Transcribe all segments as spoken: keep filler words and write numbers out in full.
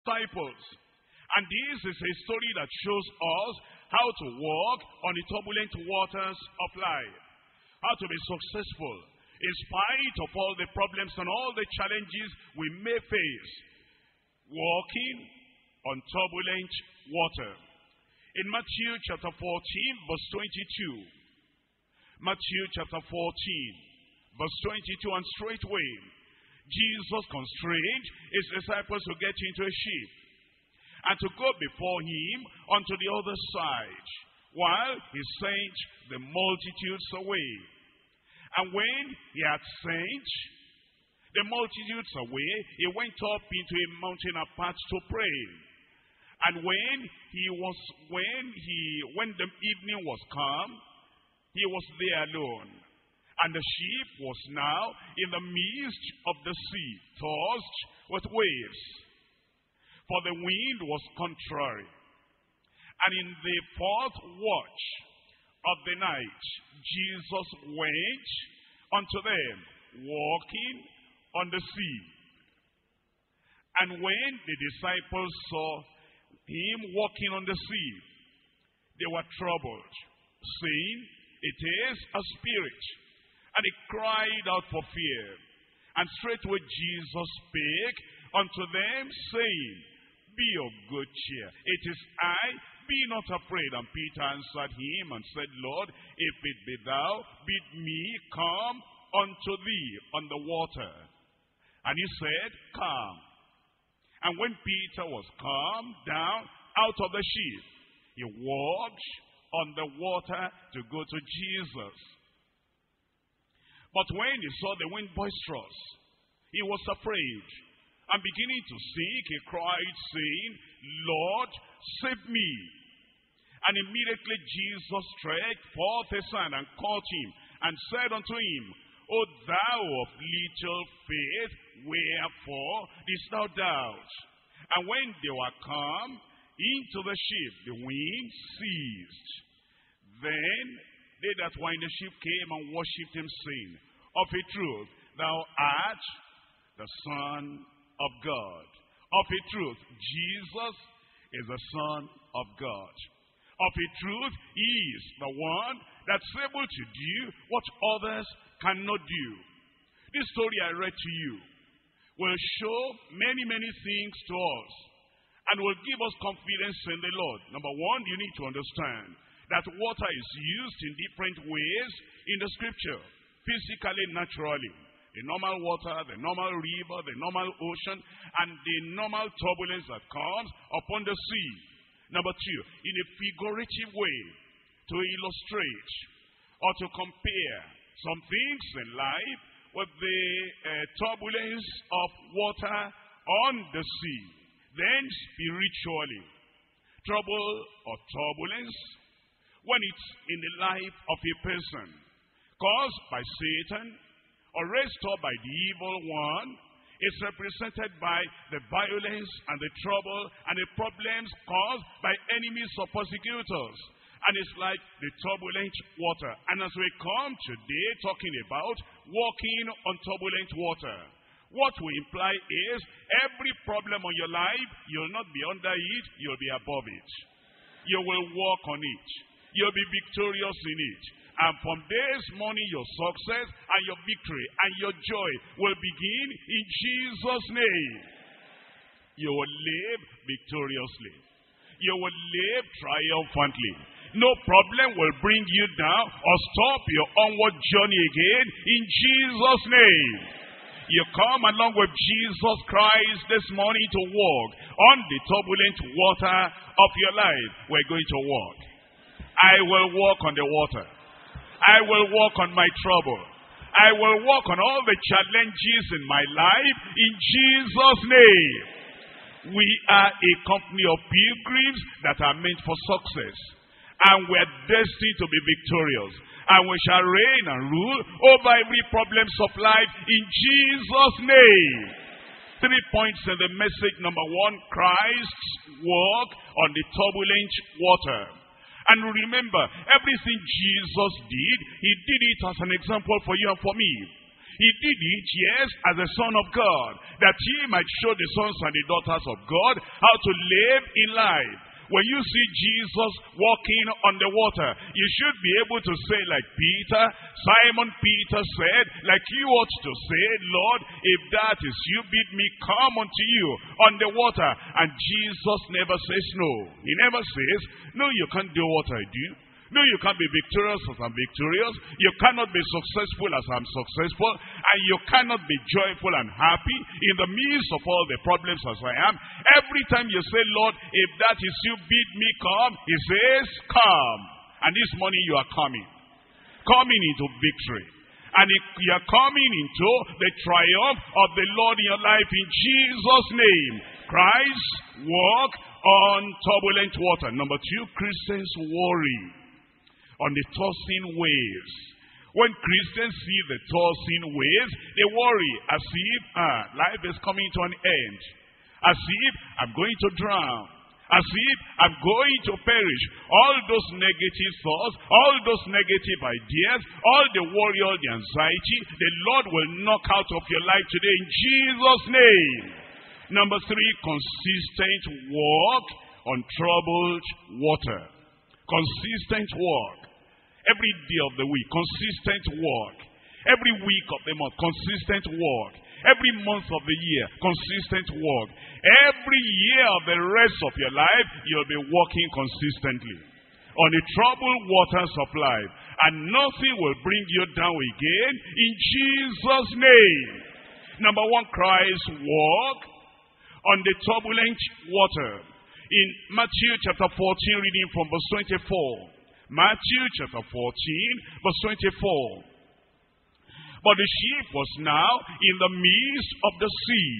disciples. And this is a story that shows us how to walk on the turbulent waters of life. How to be successful in spite of all the problems and all the challenges we may face. Walking on turbulent water. In Matthew chapter fourteen, verse twenty-two. Matthew chapter fourteen, verse twenty-two, and straightway Jesus constrained his disciples to get into a ship and to go before him unto the other side, while he sent the multitudes away. And when he had sent the multitudes away, he went up into a mountain apart to pray. And when he was, when he, when the evening was come, he was there alone. And the ship was now in the midst of the sea, tossed with waves. For the wind was contrary. And in the fourth watch of the night, Jesus went unto them, walking on the sea. And when the disciples saw him walking on the sea, they were troubled, saying, It is a spirit. And they cried out for fear. And straightway Jesus spake unto them, saying, Be of good cheer. It is I, be not afraid. And Peter answered him and said, Lord, if it be thou, bid me come unto thee on the water. And he said, Come. And when Peter was come down out of the ship, he walked on the water to go to Jesus. But when he saw the wind boisterous, he was afraid. And beginning to sink, he cried, saying, Lord, save me. And immediately Jesus stretched forth his hand and caught him, and said unto him, O thou of little faith, wherefore didst thou doubt? And when they were come into the ship, the wind ceased. Then they that were in the ship came and worshipped him, saying, Of a truth, thou art the Son of God. Of a truth, Jesus is the Son of God. Of a truth, he is the one that's able to do what others cannot do. This story I read to you will show many, many things to us and will give us confidence in the Lord. Number one, you need to understand that water is used in different ways in the scripture. Physically, naturally. The normal water, the normal river, the normal ocean, and the normal turbulence that comes upon the sea. Number two, in a figurative way, to illustrate or to compare some things in life with the uh, turbulence of water on the sea. Then spiritually, trouble or turbulence, when it's in the life of a person, caused by Satan or raised up by the evil one, is represented by the violence and the trouble and the problems caused by enemies or persecutors. And it's like the turbulent water. And as we come today talking about walking on turbulent water, what we imply is every problem on your life, you'll not be under it, you'll be above it. You will walk on it. You'll be victorious in it. And from this morning, your success and your victory and your joy will begin in Jesus' name. You will live victoriously. You will live triumphantly. No problem will bring you down or stop your onward journey again in Jesus' name. You come along with Jesus Christ this morning to walk on the turbulent water of your life. We're going to walk. I will walk on the water. I will walk on my trouble. I will walk on all the challenges in my life in Jesus' name. We are a company of pilgrims that are meant for success. And we are destined to be victorious. And we shall reign and rule over every problems of life in Jesus' name. Three points in the message. Number one, Christ's walk on the turbulent water. And remember, everything Jesus did, he did it as an example for you and for me. He did it, yes, as the Son of God, that he might show the sons and the daughters of God how to live in life. When you see Jesus walking on the water, you should be able to say like Peter, Simon Peter said, like you ought to say, Lord, if that is you, bid me come unto you on the water. And Jesus never says no. He never says, no, you can't do what I do. No, you can't be victorious as I'm victorious. You cannot be successful as I'm successful. And you cannot be joyful and happy in the midst of all the problems as I am. Every time you say, Lord, if that is you, bid me come, he says, come. And this morning you are coming. Coming into victory. And you are coming into the triumph of the Lord in your life in Jesus' name. Christ walk on turbulent water. Number two, Christians worry on the tossing waves. When Christians see the tossing waves, they worry as if ah, life is coming to an end. As if I'm going to drown. As if I'm going to perish. All those negative thoughts, all those negative ideas, all the worry, all the anxiety, the Lord will knock out of your life today in Jesus' name. Number three, consistent walk on troubled water. Consistent walk. Every day of the week, consistent walk. Every week of the month, consistent walk. Every month of the year, consistent walk. Every year of the rest of your life, you'll be walking consistently on the troubled waters of life. And nothing will bring you down again in Jesus' name. Number one, Christ walk on the turbulent water. In Matthew chapter fourteen, reading from verse twenty-four. Matthew chapter fourteen, verse twenty-four. But the ship was now in the midst of the sea,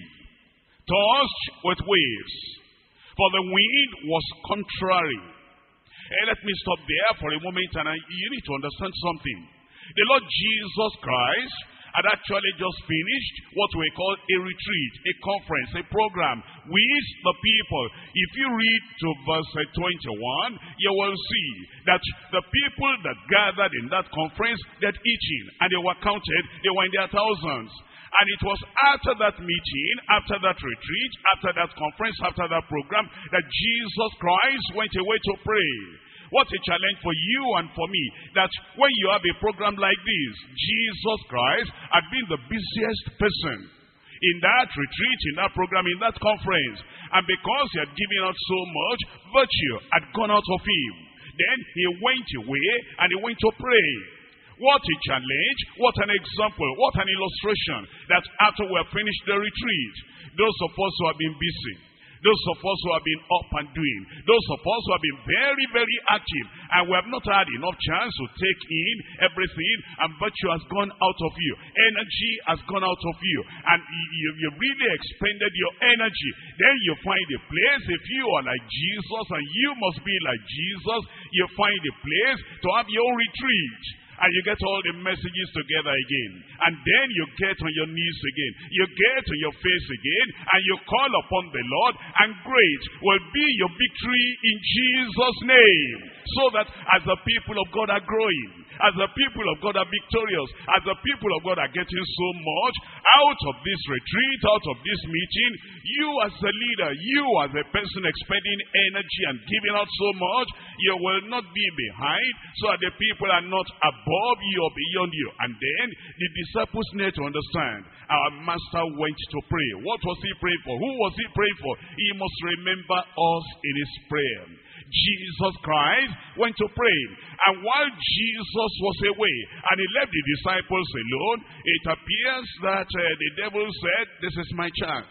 tossed with waves, for the wind was contrary. Hey, let me stop there for a moment, and I, you need to understand something. The Lord Jesus Christ had actually just finished what we call a retreat, a conference, a program with the people. If you read to verse twenty-one, you will see that the people that gathered in that conference, that eating, and they were counted, they were in their thousands. And it was after that meeting, after that retreat, after that conference, after that program, that Jesus Christ went away to pray. What a challenge for you and for me, that when you have a program like this, Jesus Christ had been the busiest person in that retreat, in that program, in that conference. And because he had given out so much, virtue had gone out of him. Then he went away and he went to pray. What a challenge, what an example, what an illustration, that after we have finished the retreat, those of us who have been busy, those of us who have been up and doing, those of us who have been very, very active, and we have not had enough chance to take in everything, and virtue has gone out of you. Energy has gone out of you, and you, you really expended your energy. Then you find a place, if you are like Jesus, and you must be like Jesus, you find a place to have your own retreat. And you get all the messages together again. And then you get on your knees again. You get on your face again. And you call upon the Lord. And great will be your victory in Jesus' name. So that as the people of God are growing, as the people of God are victorious, as the people of God are getting so much out of this retreat, out of this meeting, you as a leader, you as a person expending energy and giving out so much, you will not be behind, so that the people are not above you or beyond you. And then the disciples need to understand, our master went to pray. What was he praying for? Who was he praying for? He must remember us in his prayer. Jesus Christ went to pray. And while Jesus was away and he left the disciples alone, it appears that uh, the devil said, this is my chance.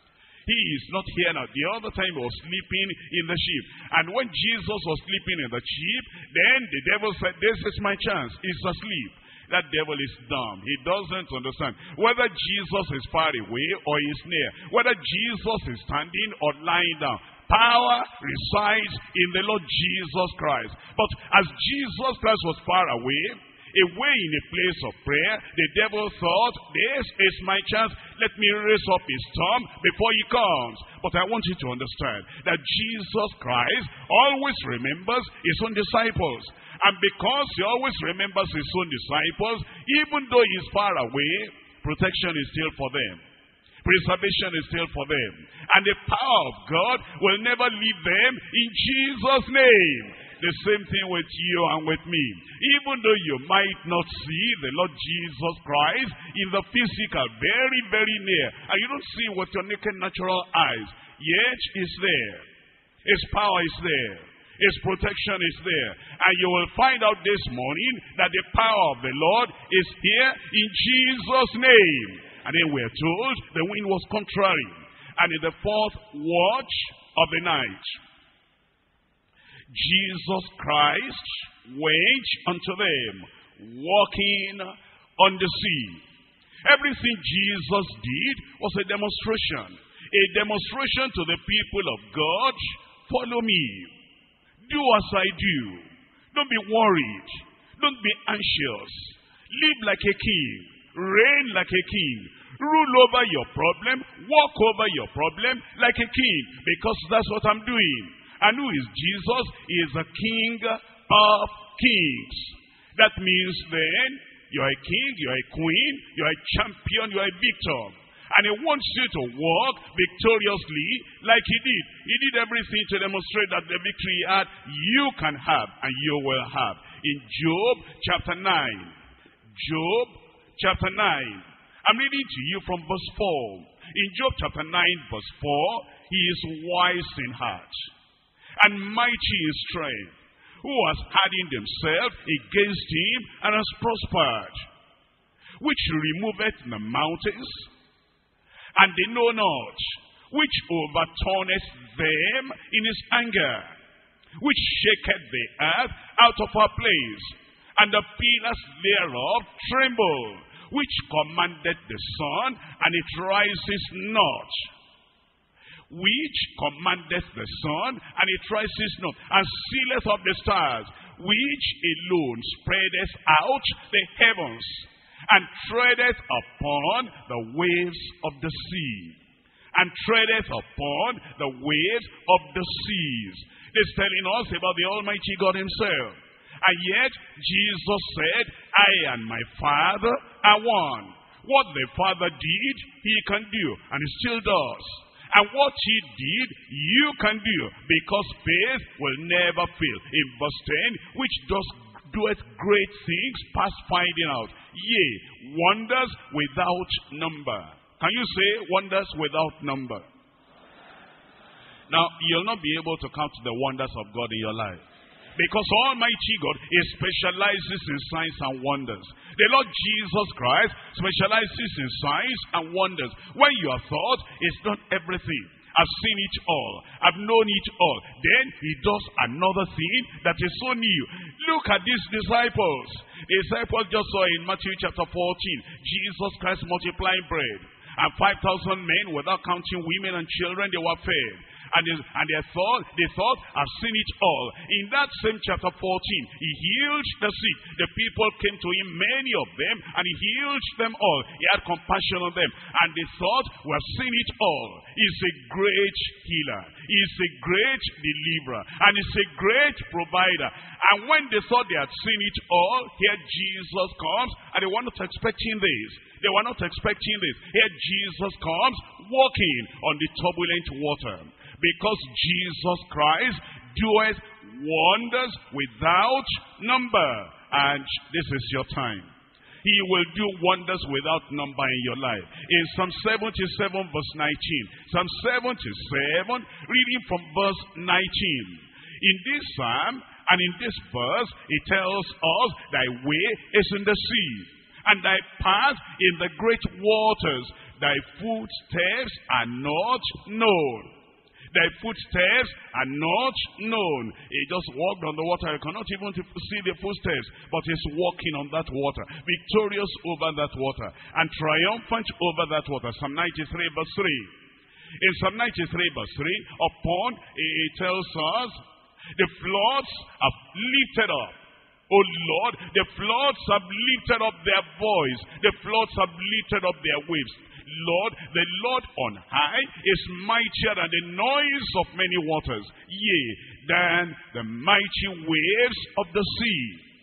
He is not here now. The other time he was sleeping in the ship. And when Jesus was sleeping in the ship, then the devil said, this is my chance. He's asleep. That devil is dumb. He doesn't understand whether Jesus is far away or is near. Whether Jesus is standing or lying down. Power resides in the Lord Jesus Christ. But as Jesus Christ was far away, away in a place of prayer, the devil thought, this is my chance. Let me raise up his storm before he comes. But I want you to understand that Jesus Christ always remembers his own disciples. And because he always remembers his own disciples, even though he's far away, protection is still for them. Preservation is still for them. And the power of God will never leave them in Jesus' name. The same thing with you and with me. Even though you might not see the Lord Jesus Christ in the physical, very, very near, and you don't see with your naked natural eyes, yet He's there. His power is there. His protection is there. And you will find out this morning that the power of the Lord is here in Jesus' name. And then we're told the wind was contrary. And in the fourth watch of the night, Jesus Christ went unto them, walking on the sea. Everything Jesus did was a demonstration. A demonstration to the people of God. Follow me. Do as I do. Don't be worried. Don't be anxious. Live like a king. Reign like a king. Rule over your problem. Walk over your problem like a king. Because that's what I'm doing. And who is Jesus? He is the King of kings. That means then, you're a king, you're a queen, you're a champion, you're a victor. And He wants you to walk victoriously like He did. He did everything to demonstrate that the victory He had, you can have and you will have. In Job chapter nine. Job chapter nine. I'm reading to you from verse four. In Job chapter nine verse four, he is wise in heart and mighty in strength, who has hardened himself against him and has prospered, which removeth the mountains, and they know not, which overturneth them in his anger, which shaketh the earth out of her place, and the pillars thereof tremble, which commandeth the sun, and it rises not, which commandeth the sun, and it rises not, and sealeth up the stars, which alone spreadeth out the heavens, and treadeth upon the waves of the sea, and treadeth upon the waves of the seas. It's telling us about the Almighty God Himself. And yet, Jesus said, I and my Father are one. What the Father did, He can do, and He still does. And what He did, you can do, because faith will never fail. In verse ten, which does doeth great things past finding out, yea, wonders without number. Can you say wonders without number? Now, you'll not be able to count the wonders of God in your life, because Almighty God, He specializes in signs and wonders. The Lord Jesus Christ specializes in signs and wonders. When you have thought, it's not everything. I've seen it all. I've known it all. Then He does another thing that is so new. Look at these disciples. The disciples just saw in Matthew chapter fourteen, Jesus Christ multiplying bread. And five thousand men, without counting women and children, they were fed. And they, and they thought, they thought, I've seen it all. In that same chapter fourteen, He healed the sick. The people came to Him, many of them, and He healed them all. He had compassion on them. And they thought, we've seen it all. He's a great healer. He's a great deliverer. And He's a great provider. And when they thought they had seen it all, here Jesus comes, and they were not expecting this. They were not expecting this. Here Jesus comes, walking on the turbulent water. Because Jesus Christ doeth wonders without number. And this is your time. He will do wonders without number in your life. In Psalm seventy-seven verse nineteen. Psalm seventy-seven, reading from verse nineteen. In this psalm and in this verse, it tells us, thy way is in the sea, and thy path in the great waters. Thy footsteps are not known. Thy footsteps are not known. He just walked on the water. You cannot even see the footsteps, but He's walking on that water, victorious over that water, and triumphant over that water. Psalm ninety-three verse three. In Psalm ninety-three verse three, upon, it tells us, the floods have lifted up. Oh Lord, the floods have lifted up their voice. The floods have lifted up their waves. Lord, the Lord on high is mightier than the noise of many waters, yea, than the mighty waves of the sea.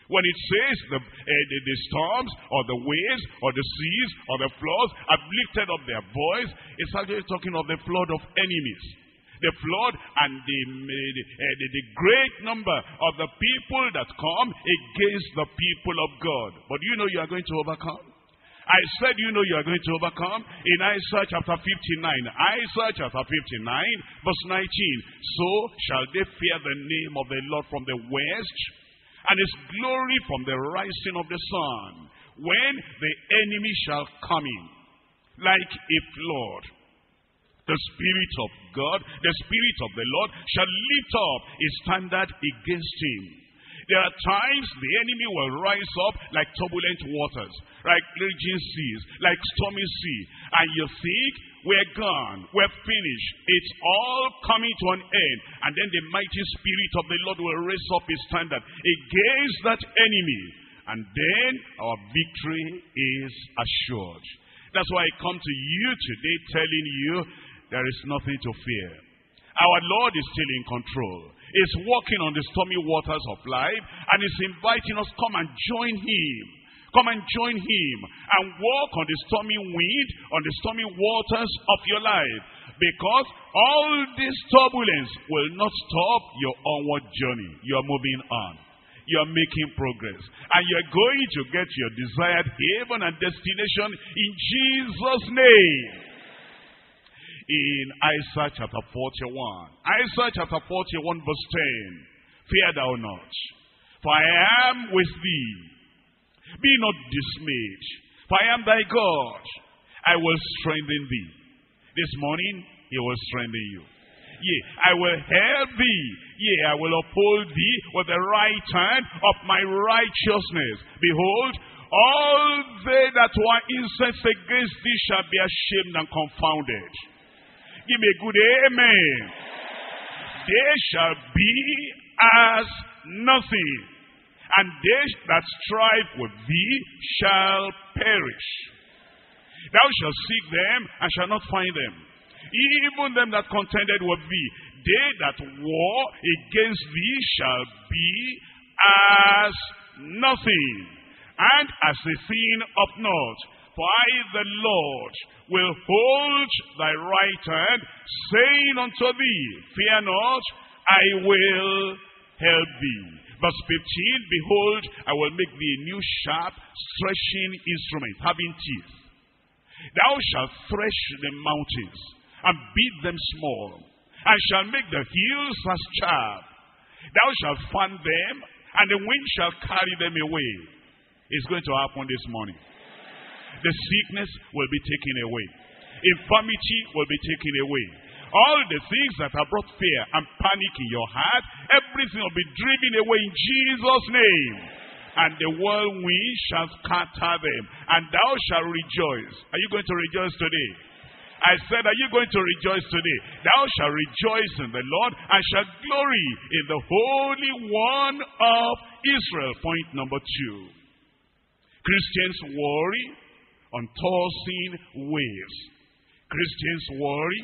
When it says the, uh, the, the storms or the waves or the seas or the floods have lifted up their voice, it's actually talking of the flood of enemies. The flood and the, uh, the, the great number of the people that come against the people of God. But you know you are going to overcome. I said you know you are going to overcome. In Isaiah chapter fifty-nine, Isaiah chapter fifty-nine, verse nineteen. So shall they fear the name of the Lord from the west, and his glory from the rising of the sun, when the enemy shall come in like a flood. The Spirit of God, the Spirit of the Lord shall lift up a standard against him. There are times the enemy will rise up like turbulent waters, like raging seas, like stormy sea. And you think, we're gone, we're finished. It's all coming to an end. And then the mighty Spirit of the Lord will raise up his standard against that enemy. And then our victory is assured. That's why I come to you today telling you there is nothing to fear. Our Lord is still in control. He's walking on the stormy waters of life, and he's inviting us, come and join him. Come and join him and walk on the stormy wind, on the stormy waters of your life. Because all this turbulence will not stop your onward journey. You're moving on. You're making progress. And you're going to get your desired haven and destination in Jesus' name. In Isaiah chapter forty-one. Isaiah chapter forty-one verse ten. Fear thou not, for I am with thee. Be not dismayed, for I am thy God. I will strengthen thee. This morning, he will strengthen you. Yea, I will help thee. Yea, I will uphold thee with the right hand of my righteousness. Behold, all they that were incensed against thee shall be ashamed and confounded. Give me a good amen. They shall be as nothing, and they that strive with thee shall perish. Thou shalt seek them and shall not find them. Even them that contended with thee, they that war against thee shall be as nothing, and as a thing of naught. For I, the Lord, will hold thy right hand, saying unto thee, fear not, I will help thee. Verse fifteen, behold, I will make thee a new sharp threshing instrument, having teeth. Thou shalt thresh the mountains, and beat them small, and shall make the hills as chaff. Thou shalt fan them, and the wind shall carry them away. It's going to happen this morning. The sickness will be taken away. Infirmity will be taken away. All the things that have brought fear and panic in your heart, everything will be driven away in Jesus' name. And the whirlwind shall scatter them, and thou shalt rejoice. Are you going to rejoice today? I said, are you going to rejoice today? Thou shalt rejoice in the Lord, and shalt glory in the Holy One of Israel. Point number two. Christians worry on tossing waves. Christians worry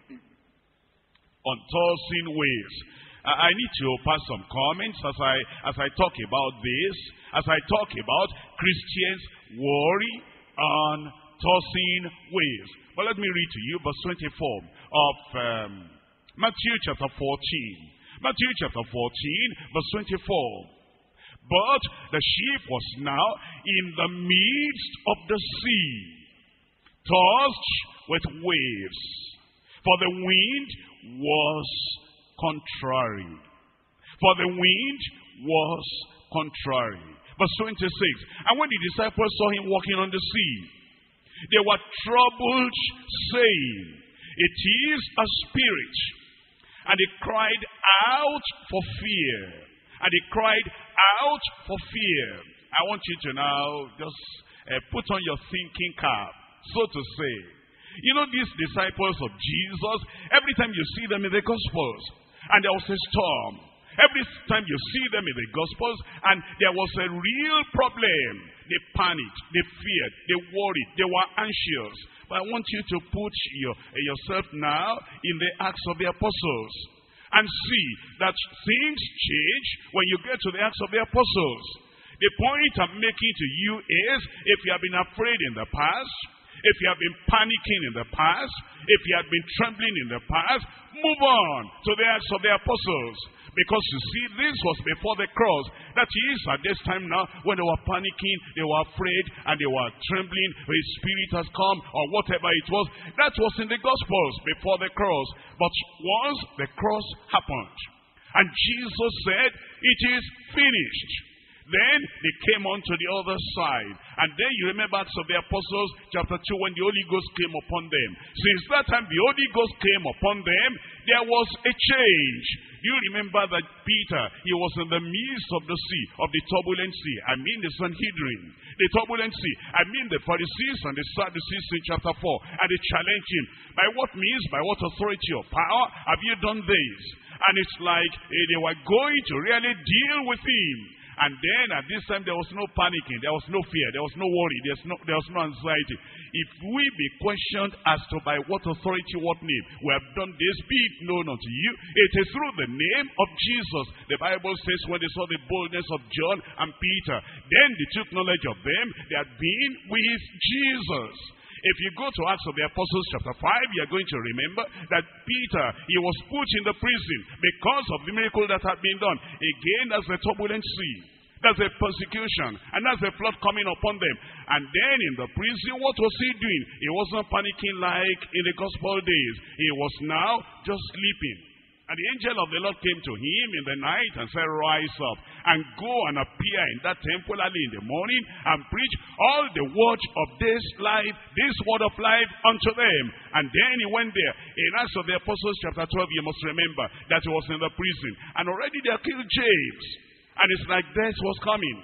on tossing waves. I need to pass some comments as I as I talk about this, as I talk about Christians worry on tossing waves. But let me read to you verse twenty-four of um, Matthew chapter fourteen. Matthew chapter fourteen, verse twenty-four. But the ship was now in the midst of the sea, tossed with waves, for the wind was contrary. For the wind was contrary. Verse twenty-six. And when the disciples saw him walking on the sea, they were troubled, saying, it is a spirit. And they cried out for fear. And they cried out for fear. I want you to now just uh, put on your thinking cap, so to say. You know, these disciples of Jesus, every time you see them in the Gospels, and there was a storm. Every time you see them in the Gospels, and there was a real problem, they panicked, they feared, they worried, they were anxious. But I want you to put your, yourself now in the Acts of the Apostles, and see that things change when you get to the Acts of the Apostles. The point I'm making to you is, if you have been afraid in the past, if you have been panicking in the past, if you have been trembling in the past, move on to the Acts of the Apostles. Because you see, this was before the cross. That is, at this time now, when they were panicking, they were afraid, and they were trembling, his spirit has come, or whatever it was. That was in the Gospels before the cross. But once the cross happened, and Jesus said, it is finished. Then they came on to the other side. And then you remember Acts of the Apostles chapter two, when the Holy Ghost came upon them. Since that time the Holy Ghost came upon them, there was a change. You remember that Peter, he was in the midst of the sea, of the turbulent sea. I mean the Sanhedrin, the turbulent sea. I mean the Pharisees and the Sadducees in chapter four. And they challenged him. By what means, by what authority or power have you done this? And it's like eh, they were going to really deal with him. And then at this time there was no panicking, there was no fear, there was no worry, there's no, there was no anxiety. If we be questioned as to by what authority, what name, we have done this, be it known unto you, it is through the name of Jesus. The Bible says when they saw the boldness of John and Peter, then they took knowledge of them, they had been with Jesus. If you go to Acts of the Apostles chapter five, you are going to remember that Peter, he was put in the prison because of the miracle that had been done. Again, that's a turbulent sea. That's a persecution. And that's a flood coming upon them. And then in the prison, what was he doing? He wasn't panicking like in the gospel days. He was now just sleeping. And the angel of the Lord came to him in the night and said, rise up and go and appear in that temple early in the morning and preach all the word of this life, this word of life unto them. And then he went there. In Acts of the Apostles chapter twelve, you must remember that he was in the prison. And already they had killed James. And it's like death was coming.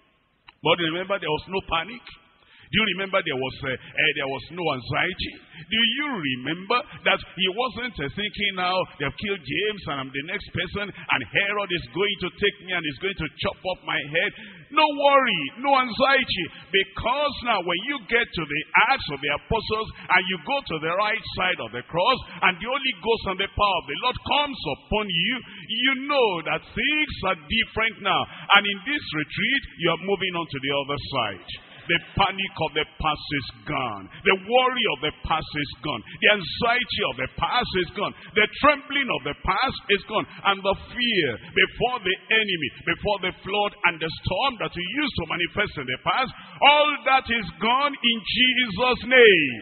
But remember, there was no panic. Do you remember there was uh, uh, there was no anxiety? Do you remember that he wasn't uh, thinking now, they've killed James and I'm the next person and Herod is going to take me and is going to chop off my head? No worry, no anxiety, because now when you get to the Acts of the Apostles and you go to the right side of the cross and the Holy Ghost and the power of the Lord comes upon you, you know that things are different now. And in this retreat, you are moving on to the other side. The panic of the past is gone. The worry of the past is gone. The anxiety of the past is gone. The trembling of the past is gone. And the fear before the enemy, before the flood and the storm that you used to manifest in the past, all that is gone in Jesus' name.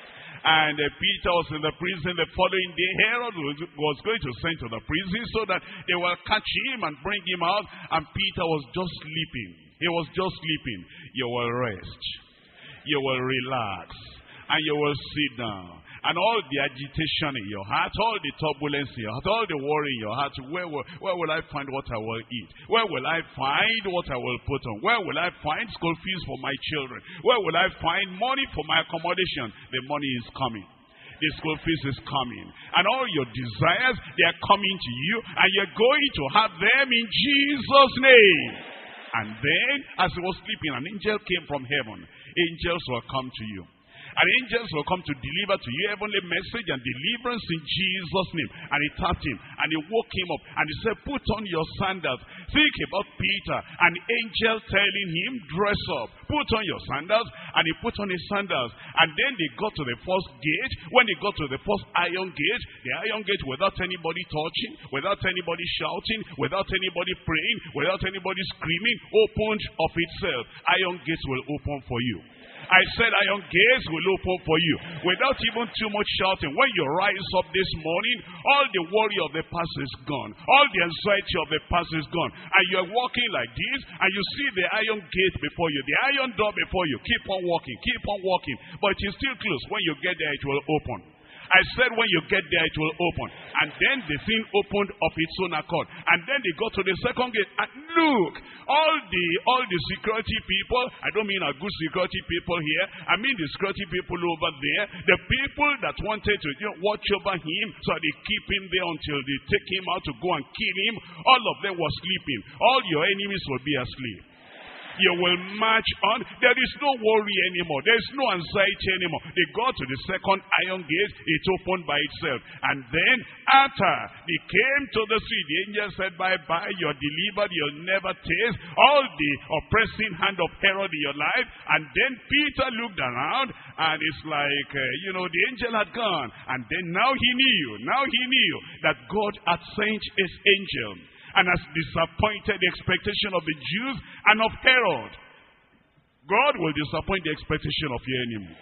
And uh, Peter was in the prison the following day. Herod was, was going to send to the prison so that they will catch him and bring him out. And Peter was just sleeping. He was just sleeping. You will rest. You will relax. And you will sit down. And all the agitation in your heart, all the turbulence in your heart, all the worry in your heart, where will, where will I find what I will eat? Where will I find what I will put on? Where will I find school fees for my children? Where will I find money for my accommodation? The money is coming. The school fees is coming. And all your desires, they are coming to you. And you're going to have them in Jesus' name. And then, as he was sleeping, an angel came from heaven. Angels will come to you. And angels will come to deliver to you heavenly message and deliverance in Jesus' name. And he tapped him, and he woke him up, and he said, put on your sandals. Think about Peter, an angel telling him, dress up. Put on your sandals, and he put on his sandals. And then they got to the first gate. When they got to the first iron gate, the iron gate without anybody touching, without anybody shouting, without anybody praying, without anybody screaming, opened of itself. Iron gates will open for you. I said iron gates will open for you without even too much shouting. When you rise up this morning, all the worry of the past is gone. All the anxiety of the past is gone. And you're walking like this, and you see the iron gate before you, the iron door before you. Keep on walking, keep on walking. But it's still closed. When you get there, it will open. I said when you get there, it will open. And then the thing opened of its own accord. And then they got to the second gate. And look, all the all the security people, I don't mean a good security people here. I mean the security people over there. The people that wanted to you know, watch over him, so they keep him there until they take him out to go and kill him. All of them were sleeping. All your enemies will be asleep. You will march on. There is no worry anymore. There is no anxiety anymore. They got to the second iron gate. It opened by itself. And then after they came to the sea, the angel said, bye-bye, you're delivered. You'll never taste all the oppressing hand of Herod in your life. And then Peter looked around, and it's like, uh, you know, the angel had gone. And then now he knew, now he knew that God had sent his angel and has disappointed the expectation of the Jews and of Herod. God will disappoint the expectation of your enemy.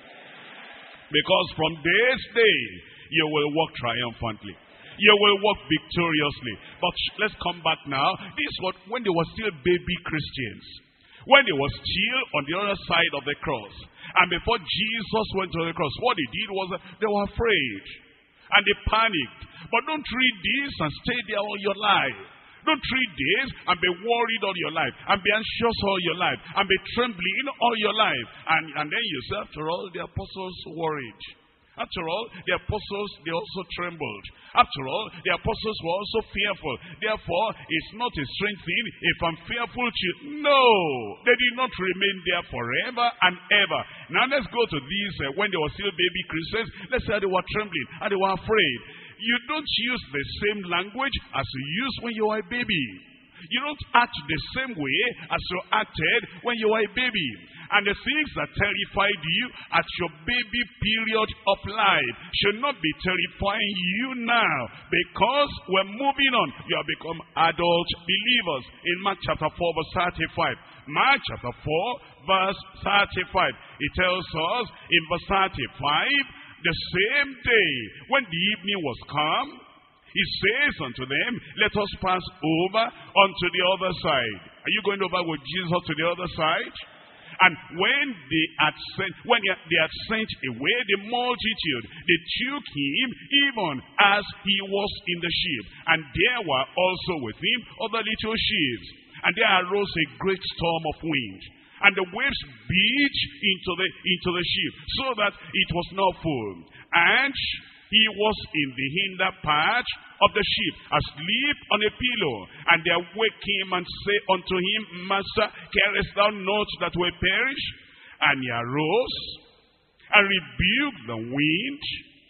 Because from this day, you will walk triumphantly. You will walk victoriously. But let's come back now. This is what, when they were still baby Christians. When they were still on the other side of the cross. And before Jesus went to the cross, what they did was they were afraid. And they panicked. But don't read this and stay there all your life. Don't read this and be worried all your life, and be anxious all your life, and be trembling all your life. And, and then you say, after all, the apostles worried. After all, the apostles, they also trembled. After all, the apostles were also fearful. Therefore, it's not a strange thing if I'm fearful to... No! They did not remain there forever and ever. Now let's go to these, uh, when they were still baby Christians. Let's say they were trembling and they were afraid. You don't use the same language as you use when you were a baby. You don't act the same way as you acted when you were a baby. And the things that terrified you at your baby period of life should not be terrifying you now, because we're moving on. You have become adult believers. In Mark chapter four verse thirty-five. Mark chapter four verse thirty-five. It tells us in verse thirty-five, the same day when the evening was come, he says unto them, let us pass over unto the other side. Are you going over with Jesus to the other side? And when they had sent, when they had sent away the multitude, they took him even as he was in the ship. And there were also with him other little ships. And there arose a great storm of wind. And the waves beat into the, into the ship, so that it was not full. And he was in the hinder part of the ship, asleep on a pillow. And they awake him and say unto him, Master, carest thou not that we perish? And he arose and rebuked the wind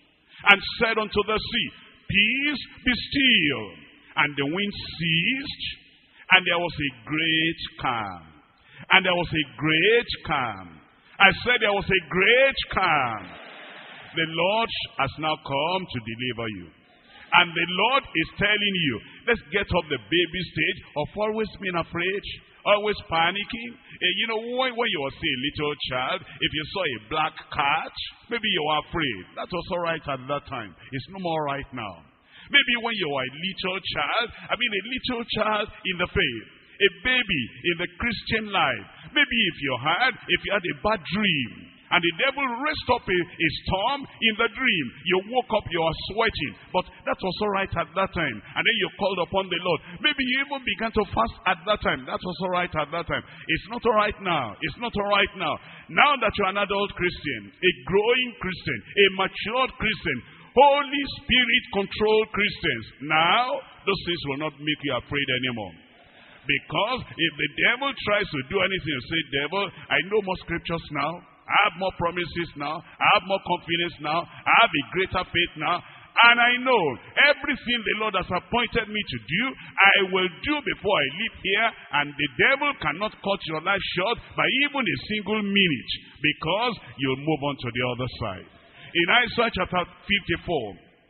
and said unto the sea, Peace, be still. And the wind ceased, and there was a great calm. And there was a great calm. I said there was a great calm. The Lord has now come to deliver you. And the Lord is telling you, let's get off the baby stage of always being afraid, always panicking. And you know, when, when you were still a little child, if you saw a black cat, maybe you were afraid. That was all right at that time. It's no more right now. Maybe when you were a little child, I mean a little child in the faith, a baby in the Christian life. Maybe if you had, if you had a bad dream, and the devil raised up a, a storm in the dream. You woke up, you were sweating. But that was all right at that time. And then you called upon the Lord. Maybe you even began to fast at that time. That was all right at that time. It's not all right now. It's not all right now. Now that you're an adult Christian, a growing Christian, a matured Christian, Holy Spirit controlled Christians, now those things will not make you afraid anymore. Because if the devil tries to do anything, you say, devil, I know more scriptures now. I have more promises now. I have more confidence now. I have a greater faith now. And I know everything the Lord has appointed me to do, I will do before I leave here. And the devil cannot cut your life short by even a single minute, because you'll move on to the other side. In Isaiah chapter fifty-four,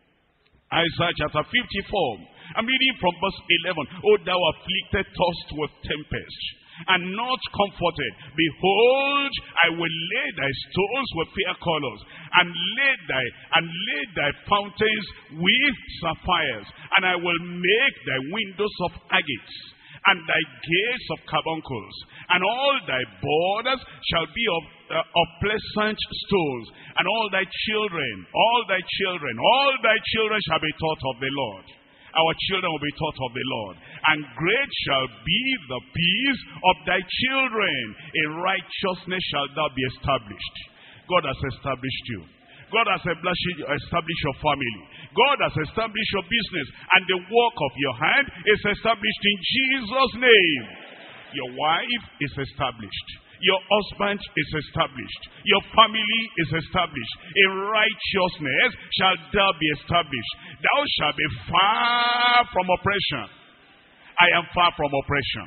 Isaiah chapter fifty-four, I'm reading from verse eleven. O thou afflicted, tossed with tempest, and not comforted, behold, I will lay thy stones with fair colors, and lay thy and lay thy fountains with sapphires, and I will make thy windows of agates, and thy gates of carbuncles, and all thy borders shall be of, uh, of pleasant stones, and all thy children, all thy children, all thy children shall be taught of the Lord. Our children will be taught of the Lord. And great shall be the peace of thy children. In righteousness shalt thou be established. God has established you. God has established your family. God has established your business. And the work of your hand is established in Jesus' name. Your wife is established. Your husband is established. Your family is established. In righteousness shall thou be established. Thou shalt be far from oppression. I am far from oppression.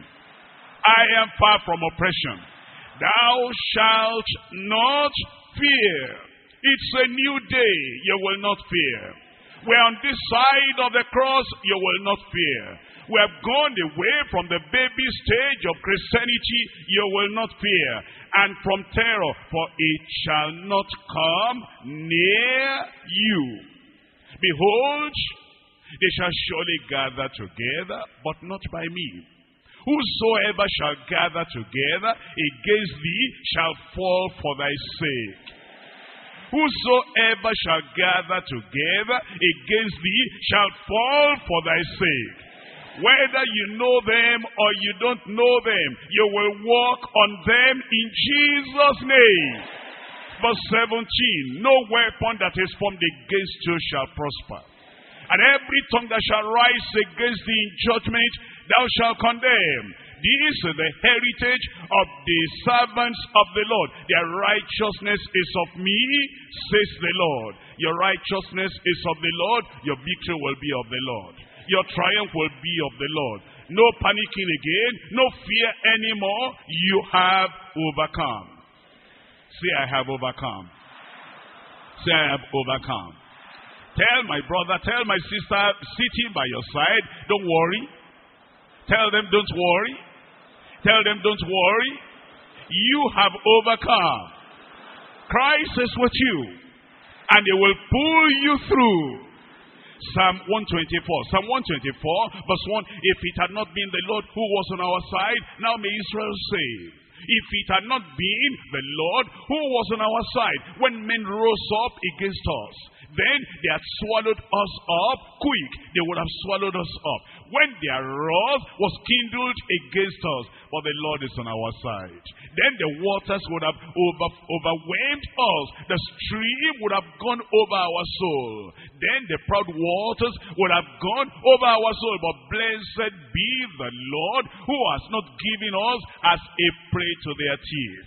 I am far from oppression. Thou shalt not fear. It's a new day. You will not fear. We're on this side of the cross. You will not fear. We have gone away from the baby stage of Christianity. You will not fear. And from terror, for it shall not come near you. Behold, they shall surely gather together, but not by me. Whosoever shall gather together against thee shall fall for thy sake. Whosoever shall gather together against thee shall fall for thy sake. Whether you know them or you don't know them, you will walk on them in Jesus' name. Verse seventeen, no weapon that is formed against you shall prosper. And every tongue that shall rise against thee in judgment, thou shalt condemn. This is the heritage of the servants of the Lord. Their righteousness is of me, says the Lord. Your righteousness is of the Lord. Your victory will be of the Lord. Your triumph will be of the Lord. No panicking again. No fear anymore. You have overcome. Say, I have overcome. Say, I have overcome. Tell my brother, tell my sister sitting by your side, don't worry. Tell them, don't worry. Tell them, don't worry. You have overcome. Christ is with you. And he will pull you through. Psalm one twenty-four. Psalm one twenty-four, verse one. If it had not been the Lord who was on our side, now may Israel say. If it had not been the Lord who was on our side, when men rose up against us, then they had swallowed us up quick. They would have swallowed us up. When their wrath was kindled against us, but the Lord is on our side. Then the waters would have over, overwhelmed us. The stream would have gone over our soul. Then the proud waters would have gone over our soul. But blessed be the Lord who has not given us as a prey to their teeth.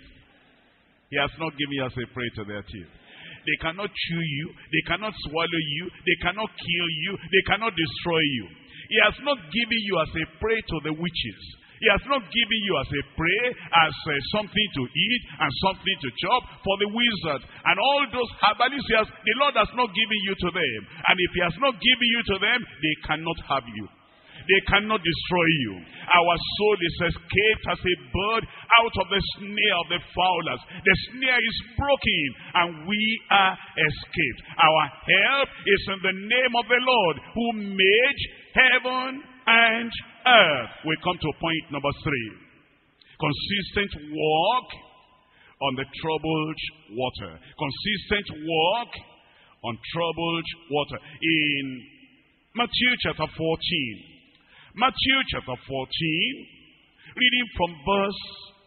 He has not given us a prey to their teeth. They cannot chew you. They cannot swallow you. They cannot kill you. They cannot destroy you. He has not given you as a prey to the witches. He has not given you as a prey, as uh, something to eat and something to chop for the wizard. And all those herbalists, has, the Lord has not given you to them. And if he has not given you to them, they cannot have you. They cannot destroy you. Our soul is escaped as a bird out of the snare of the fowlers. The snare is broken and we are escaped. Our help is in the name of the Lord who made heaven and earth. We come to point number three. Consistent walk on the troubled water. Consistent walk on troubled water. In Matthew chapter fourteen. Matthew chapter fourteen, reading from verse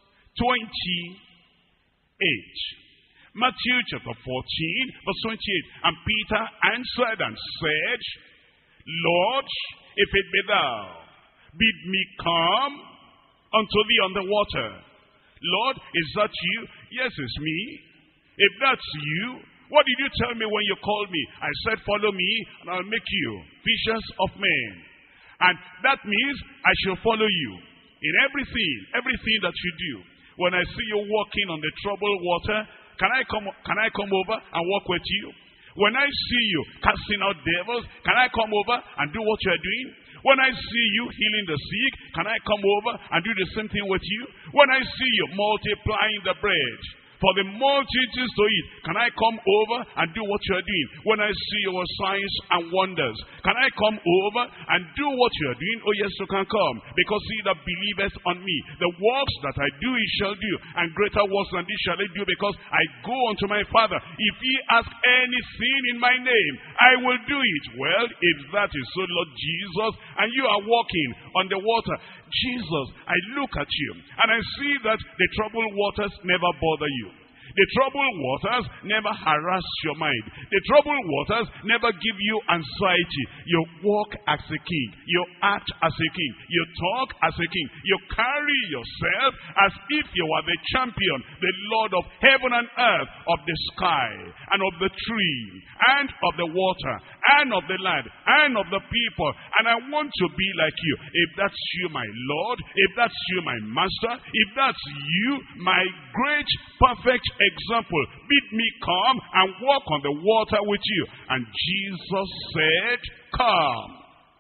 twenty-eight. Matthew chapter fourteen, verse twenty-eight. And Peter answered and said, Lord, if it be thou, bid me come unto thee on the water. Lord, is that you? Yes, it's me. If that's you, what did you tell me when you called me? I said, follow me, and I'll make you fishers of men. And that means I shall follow you in everything, everything that you do. When I see you walking on the troubled water, can I come, can I come over and walk with you? When I see you casting out devils, can I come over and do what you are doing? When I see you healing the sick, can I come over and do the same thing with you? When I see you multiplying the bread for the multitudes to eat, can I come over and do what you are doing? When I see your signs and wonders, can I come over and do what you are doing? Oh yes, you can come, because he that believeth on me, the works that I do he shall do, and greater works than these shall he do, because I go unto my Father. If ye ask anything in my name, I will do it. Well, if that is so, Lord Jesus, and you are walking on the water, Jesus, I look at you and I see that the troubled waters never bother you. The troubled waters never harass your mind. The troubled waters never give you anxiety. You walk as a king. You act as a king. You talk as a king. You carry yourself as if you were the champion, the Lord of heaven and earth, of the sky, and of the tree, and of the water, and of the land, and of the people. And I want to be like you. If that's you, my Lord, if that's you, my master, if that's you, my great, perfect example, bid me come and walk on the water with you. And Jesus said, come.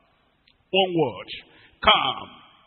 One word, come.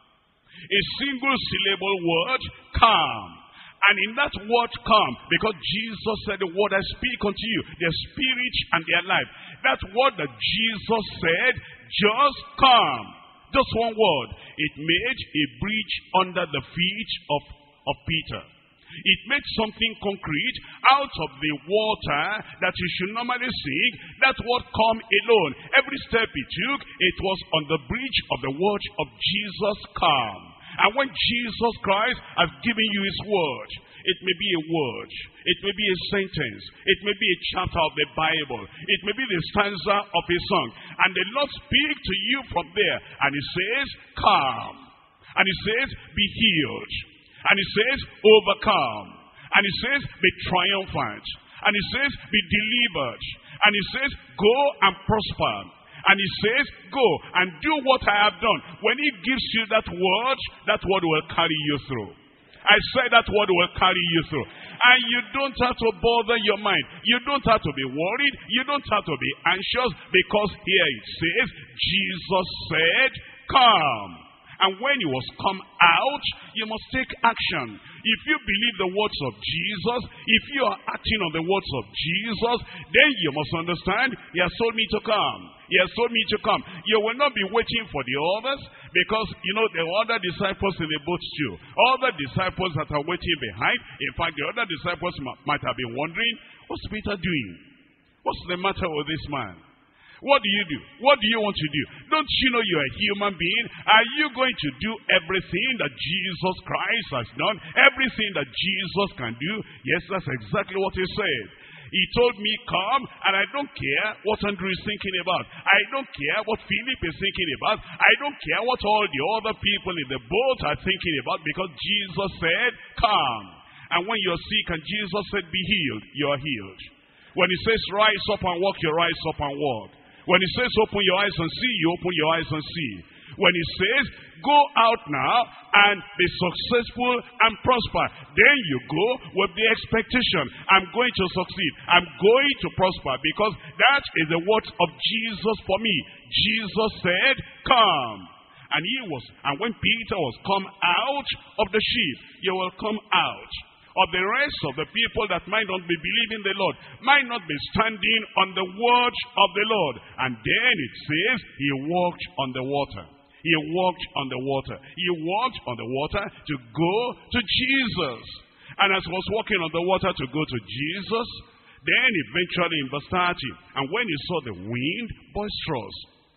A single syllable word, come. And in that word, come, because Jesus said, the word I speak unto you, their spirit and their life. That word that Jesus said, just come. Just one word. It made a bridge under the feet of, of Peter. It made something concrete out of the water that you should normally sing. That word come alone. Every step he took, it was on the bridge of the word of Jesus, come. And when Jesus Christ has given you his word, it may be a word, it may be a sentence, it may be a chapter of the Bible, it may be the stanza of a song, and the Lord speaks to you from there, and he says, come. And he says, be healed. And he says, overcome. And he says, be triumphant. And he says, be delivered. And he says, go and prosper. And he says, go and do what I have done. When he gives you that word, that word will carry you through. I said that word will carry you through. And you don't have to bother your mind. You don't have to be worried. You don't have to be anxious, because here it says, Jesus said, come. And when he was come out, you must take action. If you believe the words of Jesus, if you are acting on the words of Jesus, then you must understand, he has told me to come. He has told me to come. You will not be waiting for the others, because, you know, the other disciples in the boat too. Other disciples that are waiting behind. In fact, the other disciples might have been wondering, what's Peter doing? What's the matter with this man? What do you do? What do you want to do? Don't you know you're a human being? Are you going to do everything that Jesus Christ has done? Everything that Jesus can do? Yes, that's exactly what he said. He told me, come, and I don't care what Andrew is thinking about. I don't care what Philip is thinking about. I don't care what all the other people in the boat are thinking about, because Jesus said, come. And when you're sick and Jesus said, be healed, you're healed. When he says, rise up and walk, you rise up and walk. When he says, open your eyes and see, you open your eyes and see. When he says, go out now and be successful and prosper, then you go with the expectation, I'm going to succeed, I'm going to prosper, because that is the words of Jesus for me. Jesus said, come. And he was, and when Peter was come out of the ship, you will come out of the rest of the people that might not be believing the Lord, might not be standing on the word of the Lord. And then it says, he walked on the water. He walked on the water. He walked on the water to go to Jesus. And as he was walking on the water to go to Jesus, then eventually in verse thirty, and when he saw the wind boisterous,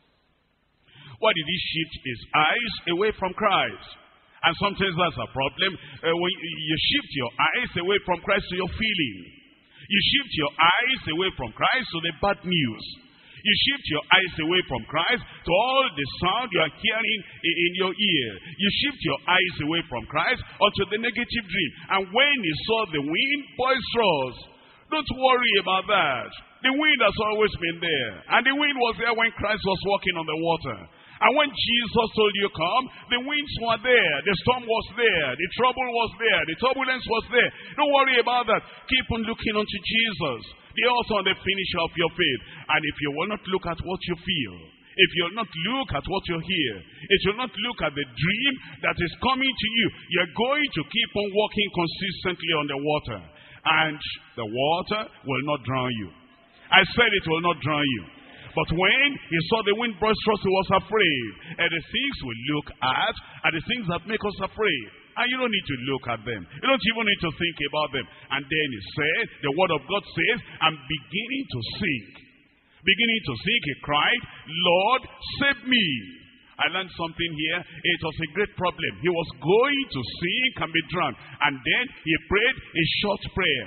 why did he shift his eyes away from Christ? And sometimes that's a problem. Uh, when you shift your eyes away from Christ to your feeling. You shift your eyes away from Christ to the bad news. You shift your eyes away from Christ to all the sound you are hearing in your ear. You shift your eyes away from Christ onto the negative dream. And when you saw the wind boisterous, don't worry about that. The wind has always been there. And the wind was there when Christ was walking on the water. And when Jesus told you come, the winds were there, the storm was there, the trouble was there, the turbulence was there. Don't worry about that. Keep on looking unto Jesus, the author and the finisher of your faith. And if you will not look at what you feel, if you will not look at what you hear, if you will not look at the dream that is coming to you, you're going to keep on walking consistently on the water. And the water will not drown you. I said it will not drown you. But when he saw the wind boisterous, he was afraid. And the things we look at are the things that make us afraid. And you don't need to look at them. You don't even need to think about them. And then he said, the word of God says, I'm beginning to sink. Beginning to sink, he cried, Lord, save me. I learned something here. It was a great problem. He was going to sink and be drowned. And then he prayed a short prayer.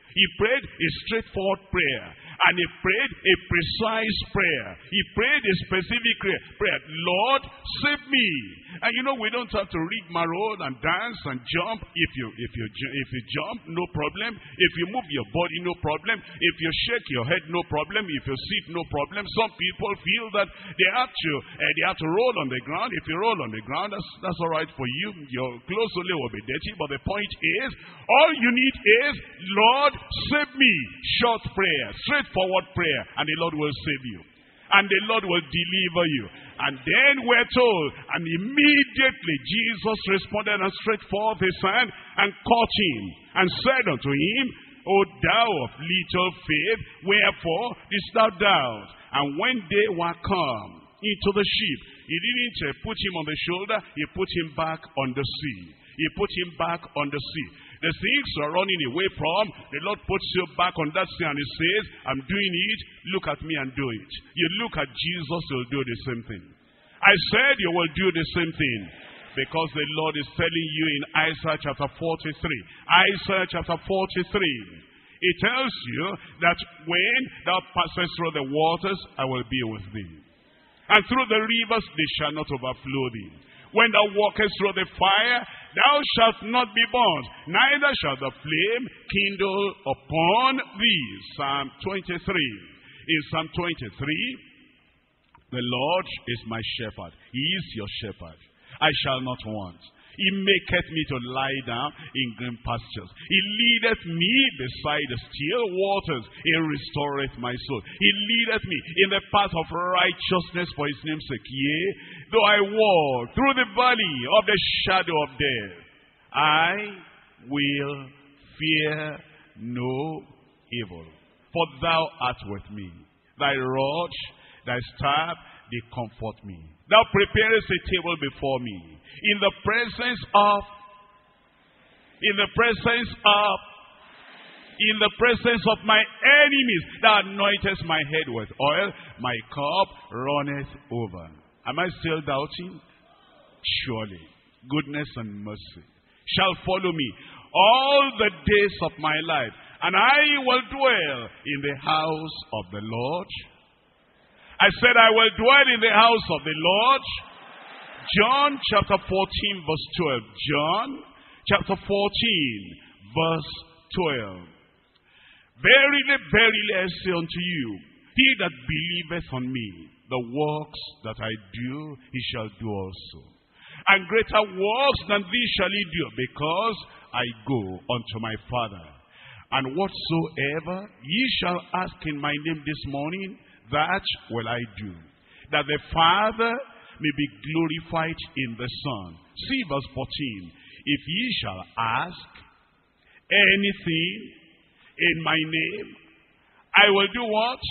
He prayed a straightforward prayer. And he prayed a precise prayer. He prayed a specific prayer. Lord, save me. And you know, we don't have to read Marrow and dance and jump. If you if you if you jump, no problem. If you move your body, no problem. If you shake your head, no problem. If you sit, no problem. Some people feel that they have to uh, they have to roll on the ground. If you roll on the ground, that's that's all right for you. Your clothes only will be dirty. But the point is, all you need is, Lord, save me. Short prayer, straightforward prayer, and the Lord will save you. And the Lord will deliver you. And then we're told, and immediately Jesus responded and stretched forth his hand and caught him and said unto him, O thou of little faith, wherefore didst thou doubt? And when they were come into the ship, he didn't uh, put him on the shoulder, he put him back on the sea. He put him back on the sea. The things you're running away from, the Lord puts you back on that sea and he says, I'm doing it, look at me and do it. You look at Jesus, he'll do the same thing. I said you will do the same thing. Because the Lord is telling you in Isaiah chapter forty-three. Isaiah chapter forty-three. It tells you that when thou passest through the waters, I will be with thee. And through the rivers, they shall not overflow thee. When thou walkest through the fire, thou shalt not be burnt, neither shall the flame kindle upon thee. Psalm twenty-three. In Psalm twenty-three, the Lord is my shepherd. He is your shepherd. I shall not want. He maketh me to lie down in green pastures. He leadeth me beside the still waters. He restoreth my soul. He leadeth me in the path of righteousness for his name's sake. Yea, though I walk through the valley of the shadow of death, I will fear no evil. For thou art with me. Thy rod, thy staff, they comfort me. Thou preparest a table before me in the presence of, in the presence of, in the presence of my enemies. Thou anointest my head with oil, my cup runneth over. Am I still doubting? Surely, goodness and mercy shall follow me all the days of my life, and I will dwell in the house of the Lord. I said I will dwell in the house of the Lord. John chapter fourteen verse twelve. John chapter fourteen verse twelve. Verily, verily, I say unto you, he that believeth on me, the works that I do, he shall do also. And greater works than these shall he do, because I go unto my Father. And whatsoever ye shall ask in my name this morning, that will I do, that the Father may be glorified in the Son. See verse fourteen. If ye shall ask anything in my name, I will do what?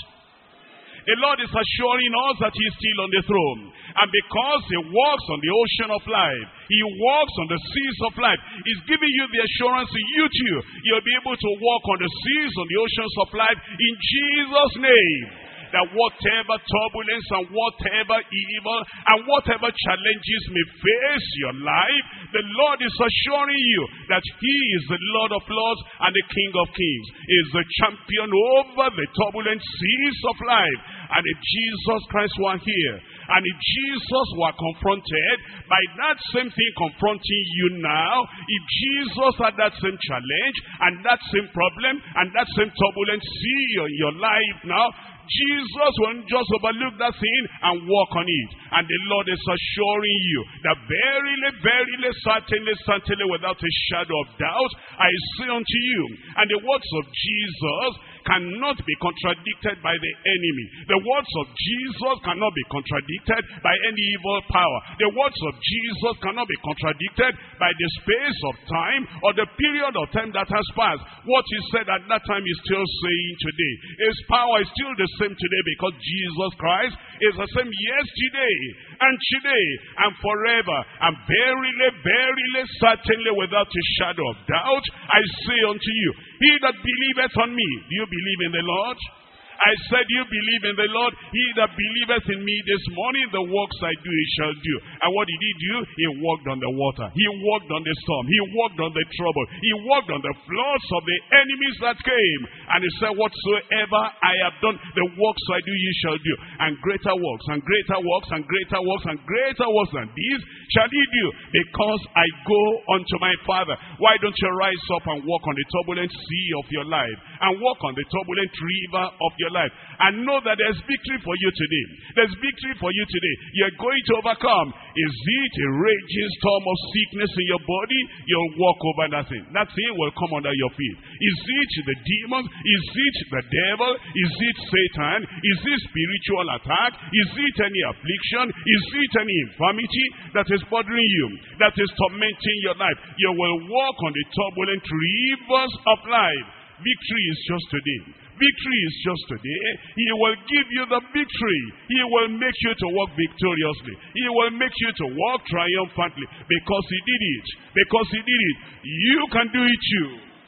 The Lord is assuring us that he is still on the throne. And because he walks on the ocean of life, he walks on the seas of life, he's giving you the assurance to you too. You'll be able to walk on the seas, on the oceans of life in Jesus' name. That whatever turbulence and whatever evil and whatever challenges may face your life, the Lord is assuring you that he is the Lord of lords and the King of kings. He is the champion over the turbulent seas of life. And if Jesus Christ were here, and if Jesus were confronted by that same thing confronting you now, if Jesus had that same challenge and that same problem and that same turbulent sea in your life now, Jesus won't just overlook that thing and walk on it. And the Lord is assuring you that verily, verily, certainly, certainly, without a shadow of doubt, I say unto you, and the words of Jesus cannot be contradicted by the enemy. The words of Jesus cannot be contradicted by any evil power. The words of Jesus cannot be contradicted by the space of time or the period of time that has passed. What he said at that time is still saying today. His power is still the same today, because Jesus Christ is the same yesterday and today and forever. And verily, verily, certainly, without a shadow of doubt, I say unto you, he that believeth on me. Do you believe in the Lord? I said, you believe in the Lord. He that believeth in me this morning, the works I do, he shall do. And what did he do? He walked on the water. He walked on the storm. He walked on the trouble. He walked on the floods of the enemies that came. And he said, whatsoever I have done, the works I do, ye shall do. And greater works, and greater works, and greater works, and greater works than these shall ye do, because I go unto my Father. Why don't you rise up and walk on the turbulent sea of your life, and walk on the turbulent river of your life, and know that there's victory for you today. There's victory for you today. You're going to overcome. Is it a raging storm of sickness in your body? You'll walk over that thing. That thing will come under your feet. Is it the demons? Is it the devil? Is it Satan? Is it spiritual attack? Is it any affliction? Is it any infirmity that is bothering you, that is tormenting your life? You will walk on the turbulent rivers of life. Victory is just today. Victory is just today. He will give you the victory. He will make you to walk victoriously. He will make you to walk triumphantly, because he did it. Because he did it. You can do it too.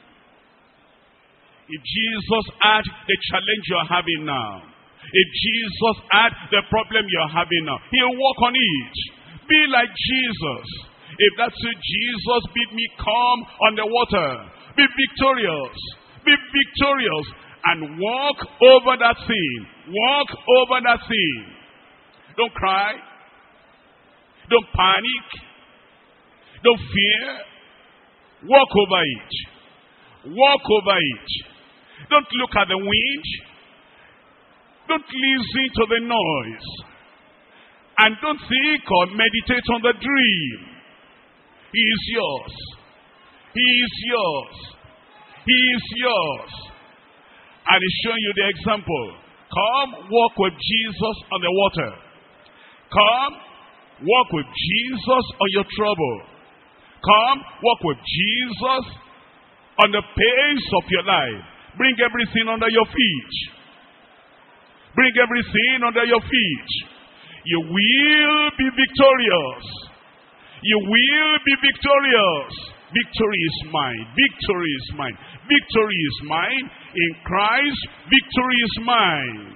If Jesus had the challenge you're having now, if Jesus had the problem you're having now, he'll walk on it. Be like Jesus. If that's it, Jesus, bid me come on the water. Be victorious. Be victorious. And walk over that sin. Walk over that sin. Don't cry. Don't panic. Don't fear. Walk over it. Walk over it. Don't look at the wind. Don't listen to the noise. And don't think or meditate on the dream. He is yours. He is yours. He is yours. And he's showing you the example. Come, walk with Jesus on the water. Come, walk with Jesus on your trouble. Come, walk with Jesus on the pace of your life. Bring everything under your feet. Bring everything under your feet. You will be victorious. You will be victorious. Victory is mine. Victory is mine. Victory is mine. In Christ, victory is mine.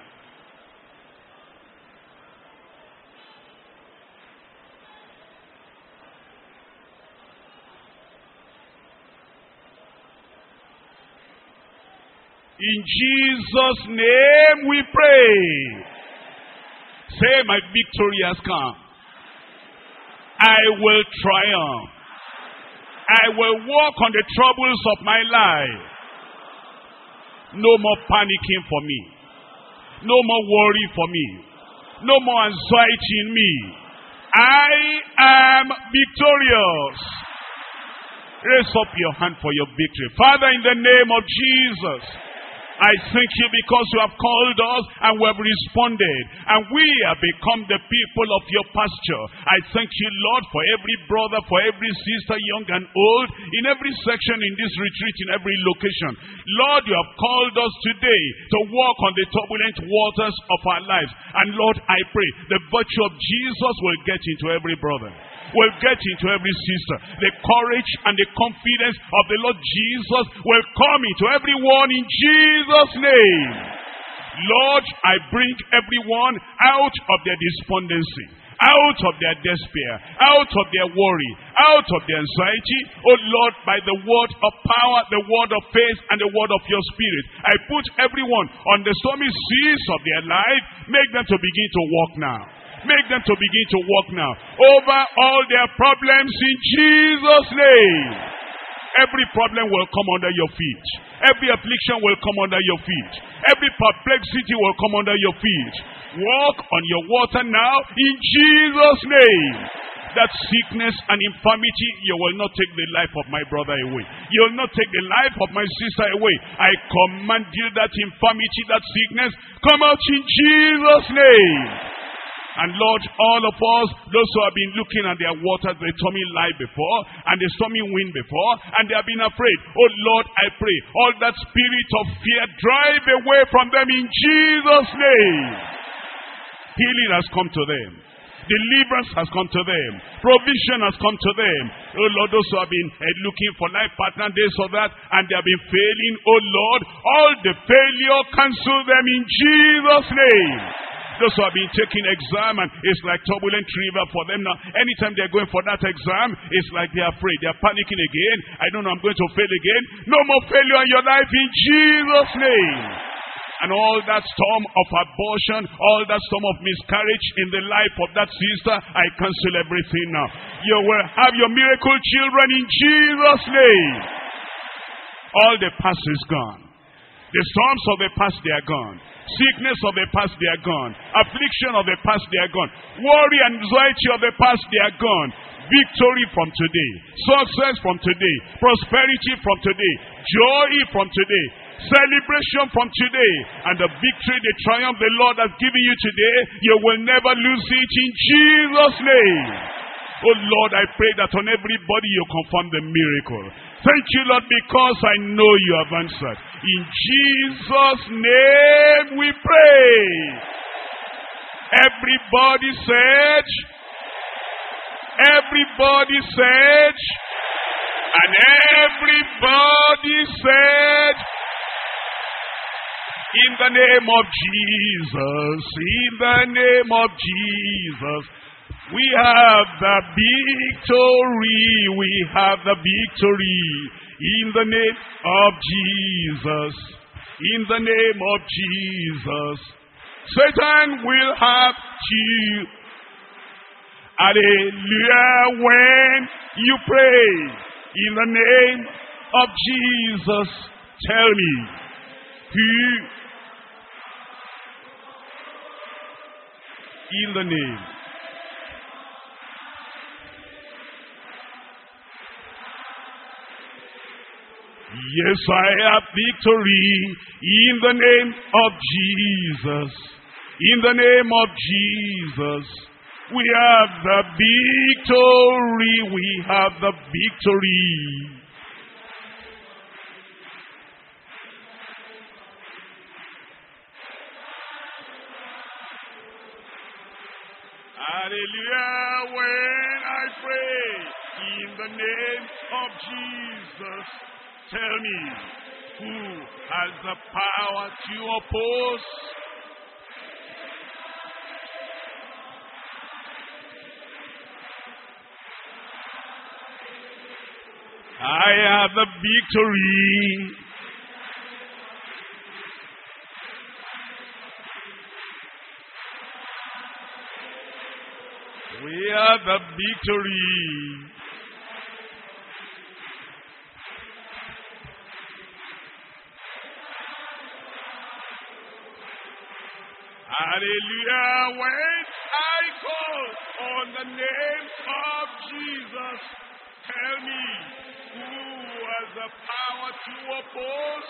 In Jesus' name we pray. Say, my victory has come. I will triumph. I will walk on the troubles of my life. No more panicking for me. No more worry for me. No more anxiety in me. I am victorious. Raise up your hand for your victory. Father, in the name of Jesus, I thank you because you have called us and we have responded, and we have become the people of your pasture. I thank you, Lord, for every brother, for every sister, young and old, in every section in this retreat, in every location. Lord, you have called us today to walk on the turbulent waters of our lives. And Lord, I pray the virtue of Jesus will get into every brother, will get into every sister. The courage and the confidence of the Lord Jesus will come into everyone in Jesus' name. Lord, I bring everyone out of their despondency, out of their despair, out of their worry, out of their anxiety. Oh Lord, by the word of power, the word of faith, and the word of your spirit, I put everyone on the stormy seas of their life. Make them to begin to walk now. Make them to begin to walk now over all their problems in Jesus' name. Every problem will come under your feet. Every affliction will come under your feet. Every perplexity will come under your feet. Walk on your water now in Jesus' name. That sickness and infirmity, you will not take the life of my brother away. You will not take the life of my sister away. I command you, that infirmity, that sickness, come out in Jesus' name. And Lord, all of us, those who have been looking at their waters, the stormy life before, and the stormy wind before, and they have been afraid. Oh Lord, I pray, all that spirit of fear, drive away from them in Jesus' name. Healing has come to them. Deliverance has come to them. Provision has come to them. Oh Lord, those who have been uh, looking for life partner, this or that, and they have been failing, oh Lord, all the failure, cancel them in Jesus' name. Those who have been taking exam, and it's like turbulent river for them now. Anytime they're going for that exam, it's like they're afraid. They're panicking again. I don't know, I'm going to fail again. No more failure in your life in Jesus' name. And all that storm of abortion, all that storm of miscarriage in the life of that sister, I cancel everything now. You will have your miracle children in Jesus' name. All the past is gone. The storms of the past, they are gone. Sickness of the past, they are gone. Affliction of the past, they are gone. Worry and anxiety of the past, they are gone. Victory from today. Success from today. Prosperity from today. Joy from today. Celebration from today. And the victory, the triumph the Lord has given you today, you will never lose it in Jesus' name. Oh Lord, I pray that on everybody you confirm the miracle. Thank you, Lord, because I know you have answered. In Jesus' name we pray. Everybody said, everybody said, and everybody said, in the name of Jesus, in the name of Jesus, we have the victory, we have the victory, in the name of Jesus, in the name of Jesus. Satan will have to, hallelujah, when you pray, in the name of Jesus, tell me, who, in the name. Yes, I have victory in the name of Jesus. In the name of Jesus. We have the victory. We have the victory. Hallelujah, when I pray in the name of Jesus, tell me, who has the power to oppose? I have the victory. We have the victory. Hallelujah. When I call on the name of Jesus, tell me, who has the power to oppose?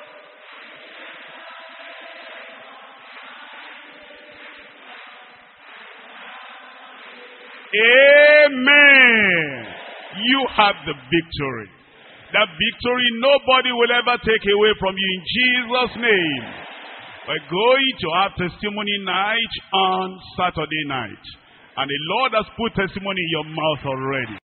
Amen. You have the victory. That victory nobody will ever take away from you in Jesus' name. We're going to have testimony night on Saturday night. And the Lord has put testimony in your mouth already.